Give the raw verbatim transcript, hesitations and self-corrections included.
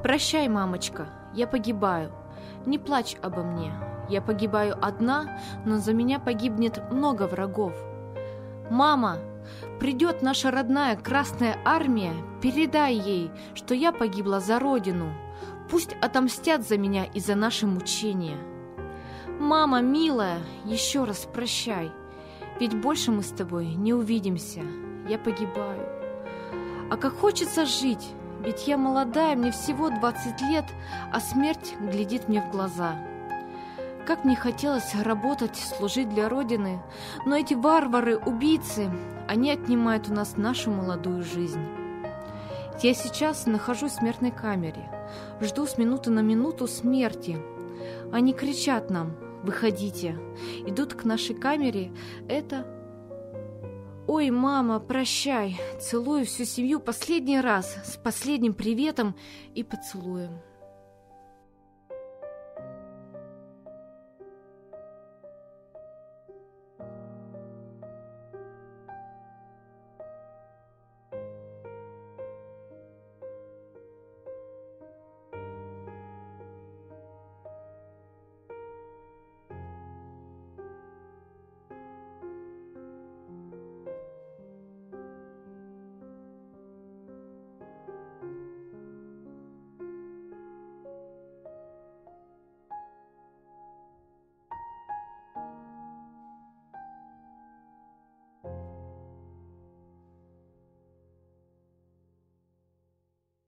Прощай, мамочка, я погибаю. Не плачь обо мне. Я погибаю одна, но за меня погибнет много врагов. Мама, придет наша родная Красная Армия, передай ей, что я погибла за Родину. Пусть отомстят за меня и за наши мучения. Мама, милая, еще раз прощай, ведь больше мы с тобой не увидимся. Я погибаю. А как хочется жить, ведь я молодая, мне всего двадцать лет, а смерть глядит мне в глаза. Как мне хотелось работать, служить для Родины, но эти варвары, убийцы, они отнимают у нас нашу молодую жизнь. Я сейчас нахожусь в смертной камере, жду с минуты на минуту смерти. Они кричат нам: выходите, идут к нашей камере, это... Ой, мама, прощай, целую всю семью последний раз, с последним приветом и поцелуем.